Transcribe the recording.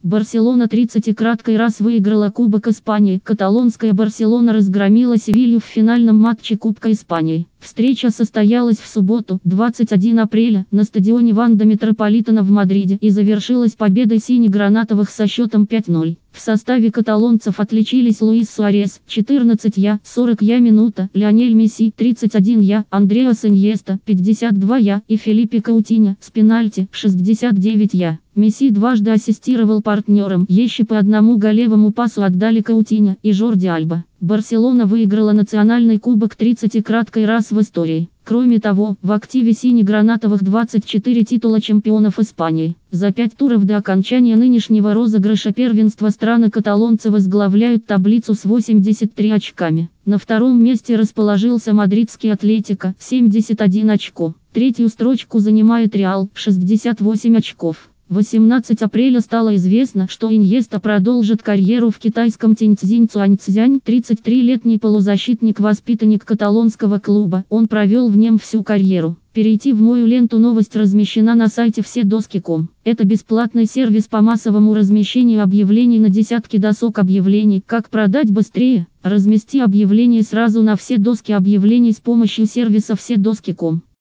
Барселона 30-краткой раз выиграла Кубок Испании. Каталонская Барселона разгромила Севилью в финальном матче Кубка Испании. Встреча состоялась в субботу, 21 апреля, на стадионе Ванда Метрополитано в Мадриде и завершилась победой сине-гранатовых со счетом 5-0. В составе каталонцев отличились Луис Суарес, 14 я, 40 я минута, Лионель Месси, 31 я, Андреас Иньеста, 52 я и Фелипе Каутиньо, с пенальти, 69 я. Месси дважды ассистировал партнерам, еще по одному голевому пасу отдали Каутиньо и Жорди Альба. Барселона выиграла национальный кубок 30-краткой раз в истории. Кроме того, в активе сине-гранатовых 24 титула чемпионов Испании. За 5 туров до окончания нынешнего розыгрыша первенства страны каталонцы возглавляют таблицу с 83 очками. На втором месте расположился мадридский Атлетико, 71 очко. Третью строчку занимает Реал, 68 очков. 18 апреля стало известно, что Иньеста продолжит карьеру в китайском Тиньцзинь Цюаньцзянь. 33-летний полузащитник-воспитанник каталонского клуба, он провел в нем всю карьеру. Перейти в мою ленту. Новость размещена на сайте вседоски.ком. Это бесплатный сервис по массовому размещению объявлений на десятки досок объявлений. Как продать быстрее? Размести объявление сразу на все доски объявлений с помощью сервиса вседоски.ком.